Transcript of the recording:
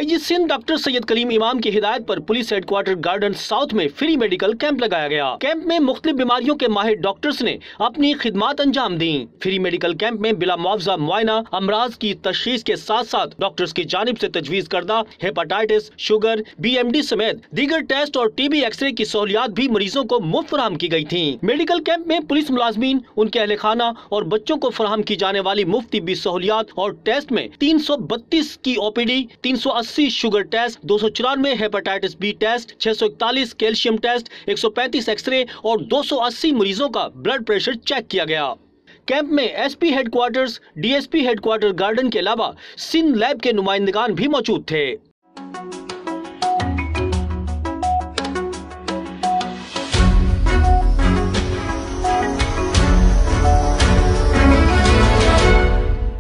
IG Sindh doctor Syed Kaleem Imam की हिदायत पर पुलिस हेडक्वार्टर गार्डन साउथ में फ्री मेडिकल कैंप लगाया गया। कैंप में मुख्तलिफ बीमारियों के माहिर डॉक्टर्स ने अपनी खिदमात अंजाम दी। फ्री मेडिकल कैंप में बिला मुआवजा मुआयना अमराज की तशखीस के साथ साथ डॉक्टर्स की जानिब से तजवीज करदा हेपेटाइटिस, शुगर, BMD समेत दीगर टेस्ट और TB एक्सरे की सहूलियात भी मरीजों को मुफ्त फराहम की गई थी। मेडिकल कैंप में पुलिस मुलाजमीन, उनके अहले खाना और बच्चों को फराहम की जाने वाली मुफ्त तिब्बी सहूलियात और टेस्ट में 332 की OPD, 380 sugar test, 294 hepatitis B test, 641 calcium test, 135 x-ray और 280 मरीजों का ब्लड प्रेशर चेक किया गया। कैंप में SP headquarters, DSP headquarter garden के अलावा सिंध लैब के नुमाइंदगान भी मौजूद थे।